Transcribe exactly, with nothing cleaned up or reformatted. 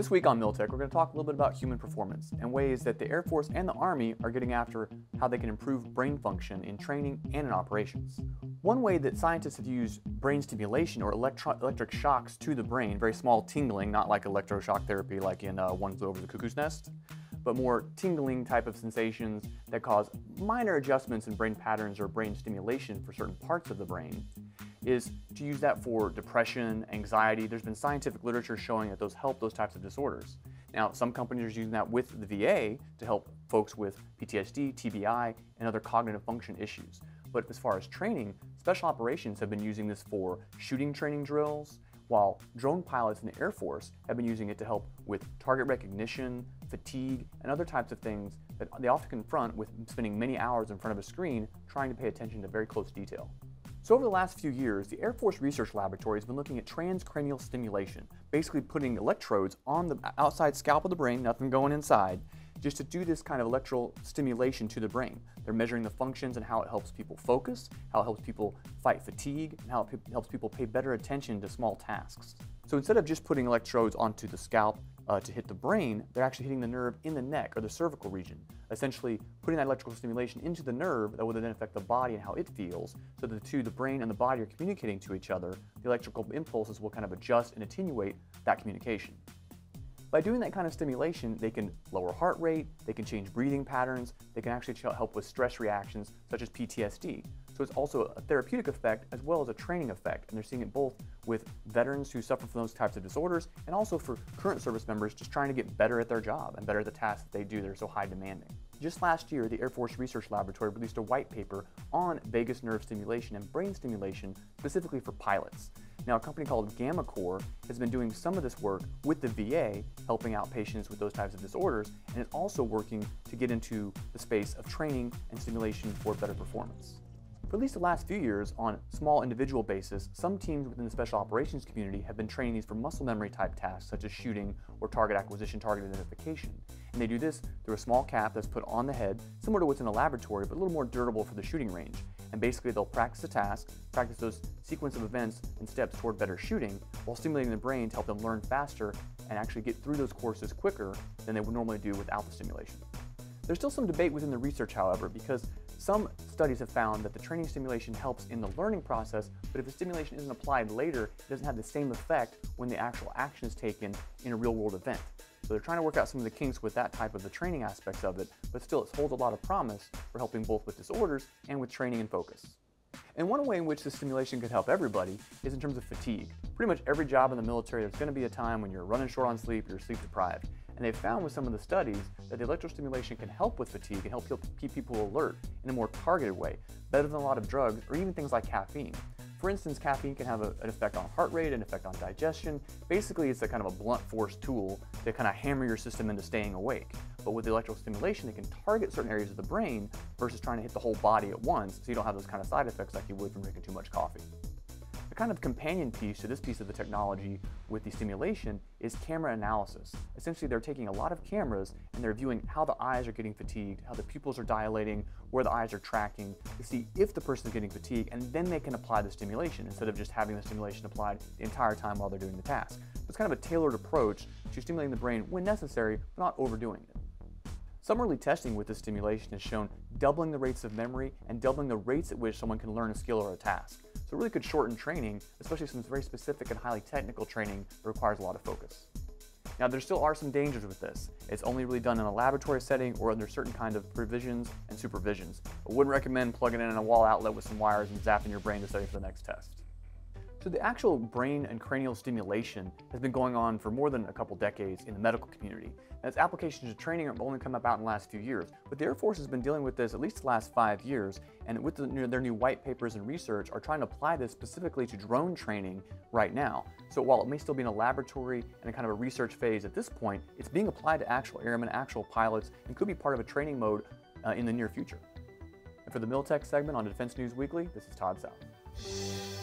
This week on Miltech, we're going to talk a little bit about human performance and ways that the Air Force and the Army are getting after how they can improve brain function in training and in operations. One way that scientists have used brain stimulation or electro electric shocks to the brain, very small tingling, not like electroshock therapy like in uh, One Flew Over the Cuckoo's Nest, but more tingling type of sensations that cause minor adjustments in brain patterns or brain stimulation for certain parts of the brain, is to use that for depression, anxiety. There's been scientific literature showing that those help those types of disorders. Now, some companies are using that with the V A to help folks with P T S D, T B I, and other cognitive function issues. But as far as training, special operations have been using this for shooting training drills, while drone pilots in the Air Force have been using it to help with target recognition, fatigue, and other types of things that they often confront with spending many hours in front of a screen trying to pay attention to very close detail. So over the last few years, the Air Force Research Laboratory has been looking at transcranial stimulation, basically putting electrodes on the outside scalp of the brain, nothing going inside, just to do this kind of electrical stimulation to the brain. They're measuring the functions and how it helps people focus, how it helps people fight fatigue, and how it helps people pay better attention to small tasks. So instead of just putting electrodes onto the scalp uh, to hit the brain, they're actually hitting the nerve in the neck or the cervical region, essentially putting that electrical stimulation into the nerve that will then affect the body and how it feels, so that the two, the brain and the body, are communicating to each other. The electrical impulses will kind of adjust and attenuate that communication. By doing that kind of stimulation, they can lower heart rate, they can change breathing patterns, they can actually help with stress reactions such as P T S D. So it's also a therapeutic effect as well as a training effect, and they're seeing it both with veterans who suffer from those types of disorders and also for current service members just trying to get better at their job and better at the tasks that they do that are so high demanding. Just last year, the Air Force Research Laboratory released a white paper on vagus nerve stimulation and brain stimulation specifically for pilots. Now, a company called GammaCore has been doing some of this work with the V A, helping out patients with those types of disorders, and is also working to get into the space of training and stimulation for better performance. For at least the last few years, on a small individual basis, some teams within the special operations community have been training these for muscle memory type tasks such as shooting or target acquisition, target identification. And they do this through a small cap that's put on the head, similar to what's in a laboratory, but a little more durable for the shooting range. And basically they'll practice a task, practice those sequence of events and steps toward better shooting, while stimulating the brain to help them learn faster and actually get through those courses quicker than they would normally do without the stimulation. There's still some debate within the research, however, because some studies have found that the training stimulation helps in the learning process, but if the stimulation isn't applied later, it doesn't have the same effect when the actual action is taken in a real-world event. So they're trying to work out some of the kinks with that type of the training aspects of it, but still it holds a lot of promise for helping both with disorders and with training and focus. And one way in which the stimulation could help everybody is in terms of fatigue. Pretty much every job in the military, there's going to be a time when you're running short on sleep, you're sleep deprived. And they've found with some of the studies that the electrostimulation can help with fatigue and help keep people alert in a more targeted way, better than a lot of drugs or even things like caffeine. For instance, caffeine can have a, an effect on heart rate, an effect on digestion. Basically, it's a kind of a blunt force tool to kind of hammer your system into staying awake. But with the electrical stimulation, it can target certain areas of the brain versus trying to hit the whole body at once, so you don't have those kind of side effects like you would from drinking too much coffee. The kind of companion piece to this piece of the technology with the stimulation is camera analysis. Essentially, they're taking a lot of cameras and they're viewing how the eyes are getting fatigued, how the pupils are dilating, where the eyes are tracking, to see if the person is getting fatigued, and then they can apply the stimulation instead of just having the stimulation applied the entire time while they're doing the task. So it's kind of a tailored approach to stimulating the brain when necessary, but not overdoing it. Some early testing with this stimulation has shown doubling the rates of memory and doubling the rates at which someone can learn a skill or a task. So it really could shorten training, especially some very specific and highly technical training that requires a lot of focus. Now, there still are some dangers with this. It's only really done in a laboratory setting or under certain kind of provisions and supervisions. I wouldn't recommend plugging it in a wall outlet with some wires and zapping your brain to study for the next test. So the actual brain and cranial stimulation has been going on for more than a couple decades in the medical community. And its applications to training have only come about in the last few years. But the Air Force has been dealing with this at least the last five years, and with the, you know, their new white papers and research are trying to apply this specifically to drone training right now. So while it may still be in a laboratory and a kind of a research phase at this point, it's being applied to actual airmen, actual pilots, and could be part of a training mode uh, in the near future. And for the Miltech segment on Defense News Weekly, this is Todd South.